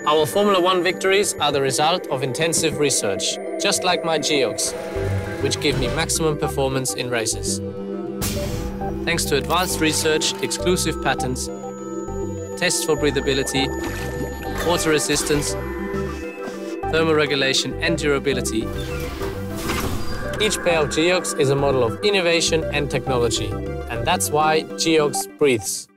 Our Formula One victories are the result of intensive research, just like my GEOX, which give me maximum performance in races. Thanks to advanced research, exclusive patents, tests for breathability, water resistance, thermoregulation and durability, each pair of GEOX is a model of innovation and technology, and that's why GEOX breathes.